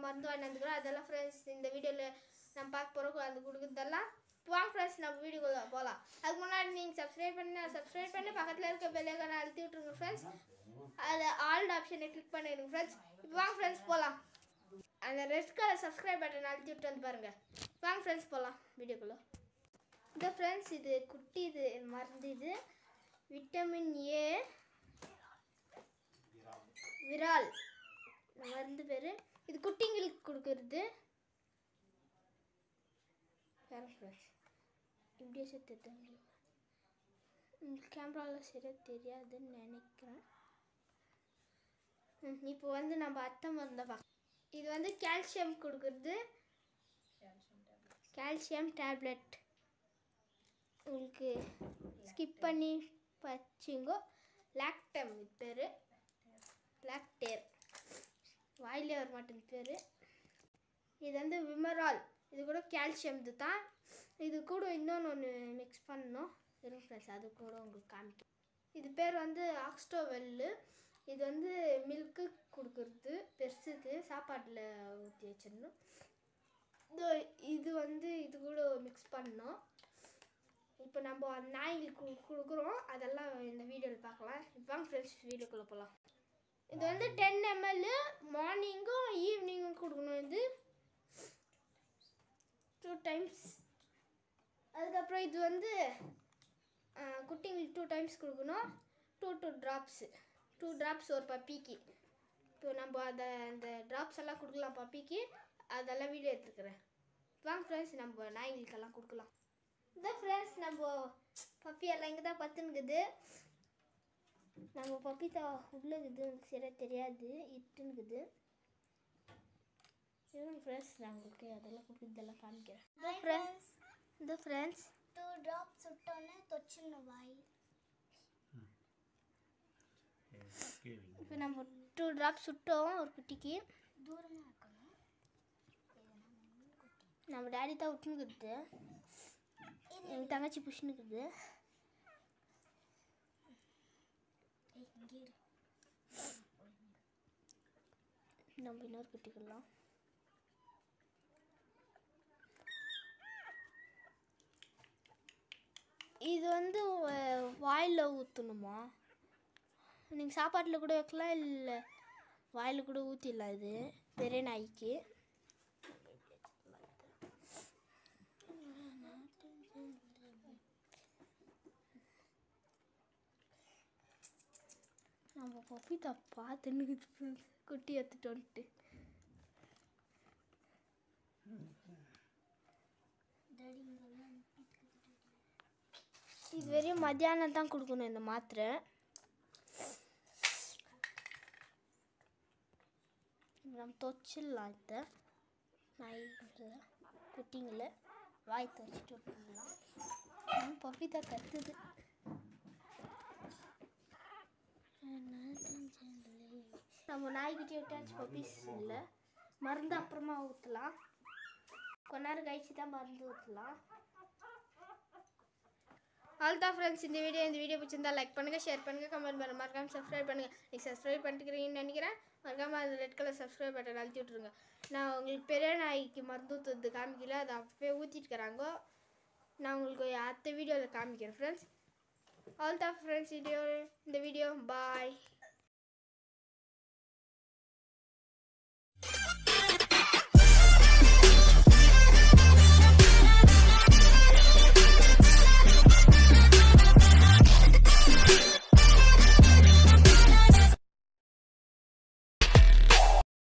நான் மருந்து வாங்கி வந்துக்கிறோம். அதெல்லாம் ஃப்ரெண்ட்ஸ் இந்த வீடியோவில் நம்ம பார்க்க போகிறோம். அது கொடுக்குறதெல்லாம் வாங்க ஃப்ரெண்ட்ஸ் நம்ம வீடியோக்குள்ள போகலாம். அதுக்கு முன்னாடி நீங்கள் சப்ஸ்கிரைப் பண்ணி பக்கத்தில் இருக்க பெல் ஐகானை அழுத்தி விட்ருங்க ஃப்ரெண்ட்ஸ். அது ஆல் ஆப்ஷனை கிளிக் பண்ணிடுங்க ஃப்ரெண்ட்ஸ். இப்போ வாங்க ஃப்ரெண்ட்ஸ் போகலாம். அந்த ரெட் கலர் சப்ஸ்கிரைப் பட்டன் அழுத்தி விட்டு வந்து பாருங்கள். வாங்க ஃப்ரெண்ட்ஸ் போகலாம் வீடியோக்குள்ளே. இந்த ஃப்ரெண்ட்ஸ் இது குட்டி இது மருந்து, இது விட்டமின் ஏ விரால் மருந்து பேர். இது குட்டிங்களுக்கு கொடுக்கறது. இப்படியே சேர்த்துட்டாங்க. கேமராவில் சரியாக தெரியாதுன்னு நினைக்கிறேன். இப்போ வந்து நம்ம அத்தை மருந்தை பார்க்க. இது வந்து கால்சியம் கொடுக்குறது. கால்சியம் டேப்லெட் உங்களுக்கு ஸ்கிப் பண்ணி பச்சிங்கோ. லாக்டம் இது பேர். லாக்டேர் வாயிலே வர மாட்டேங்குது பேர். இது வந்து விமரால். இது கூட கால்சியம் இது தான். இது கூட இன்னொன்று மிக்ஸ் பண்ணணும் வெறும் ஃப்ரெண்ட்ஸ். அது கூட உங்களுக்கு காமிக்கும். இது பேர் வந்து ஆக்ஸ்டோவெல்லு. இது வந்து மில்க்கு கொடுக்குறது. பெருசுக்கு சாப்பாட்டில் ஊற்றி வச்சிடணும். இது வந்து இது கூட மிக்ஸ் பண்ணணும். இப்போ நம்ம நாய்களுக்கு கொடுக்குறோம். அதெல்லாம் இந்த வீடியோவில் பார்க்கலாம். இப்போ ஃப்ரெண்ட்ஸ் வீடியோக்குள்ளே போகலாம். இது வந்து 10 ml மார்னிங்கும் ஈவினிங்கும் கொடுக்கணும். இது 2 times. அதுக்கப்புறம் இது வந்து குட்டிங்களுக்கு 2 times கொடுக்கணும். 2 drops ஒரு பப்பிக்கு. இப்போ நம்ம அந்த ட்ராப்ஸ் எல்லாம் கொடுக்கலாம் பப்பிக்கு. அதெல்லாம் வீடியோ எடுத்துக்கிறேன். வாங்க ஃப்ரெண்ட்ஸ் நம்ம நாய்களுக்கெல்லாம் கொடுக்கலாம். இதான் ஃப்ரெண்ட்ஸ் நம்ம பப்பி எல்லாம் இங்கே தான் பத்துனுக்குது. நம்ம பப்பி தான் உள்ளே இருக்குது. சரியாக தெரியாது, இட்டுனுக்குது. ஃப்ரெண்ட்ஸ் நான் உங்களுக்கு அதெல்லாம் கொடுக்குறதெல்லாம் காமிக்கிறேன். இந்த ஃப்ரெண்ட்ஸ் 2 drops சுட்டோன்னே தொச்சிடணும் வாய். இப்போ நம்ம 2 drops சுட்டோம் ஒரு குட்டிக்கு. தூரமாக இருக்கணும். நம்ம டேடி தான் விட்டுனுக்குது. எங்கள் தங்கச்சி புஷ்ணுக்குது. நம்ம இன்னொரு குட்டிக்கலாம். இது வந்து வாயில் ஊற்றணுமா? நீங்கள் சாப்பாட்டில் கூட வைக்கலாம், இல்லை வாயில் கூட ஊற்றிடலாம். இது பெரிய நாய்க்கு. நம்ம பப்பி தப்பா தின்னுக்கிட்டு குட்டி எடுத்துட்டு வந்துட்டு. இது வரையும் மத்தியானம் தான் கொடுக்கணும் இந்த மாத்திரை. நம்ம தொச்சிடலாம். இதை நாய் குட்டிங்களை வாய் துவச்சிட்டு விட்டுடலாம். பப்பி தான் கத்துது. நம்ம நாய்கிட்டே விட்டாச்சு. பப்பீஸ் இல்லை, மருந்து அப்புறமா ஊற்றலாம். கொஞ்ச நேரம் கழிச்சு தான் மருந்து ஊற்றலாம். அவ்வளோதான் ஃப்ரெண்ட்ஸ் இந்த வீடியோ பிடிச்சிருந்தா லைக் பண்ணுங்கள், ஷேர் பண்ணுங்கள், கமெண்ட் பண்ணுங்கள், மறக்காமல் சப்ஸ்கிரைப் பண்ணுங்கள். நீங்கள் சப்ஸ்கிரைப் பண்ணிட்டுக்கிறீங்கன்னு நினைக்கிறேன். மறக்காமல் அது ரெட் கலர் சப்ஸ்கிரைப் பட்டன் அழுத்தி விட்ருங்க. நான் உங்களுக்கு பெரிய நாய்க்கு மருந்து ஊற்றுறது காமிக்கல, அதை அப்பவே ஊற்றிட்டு இருக்கிறாங்க. நான் உங்களுக்கு அடுத்த வீடியோவில் காமிக்கிறேன் ஃப்ரெண்ட்ஸ். அவ்வளோதான் ஃப்ரெண்ட்ஸ் இந்த வீடியோ பாய்.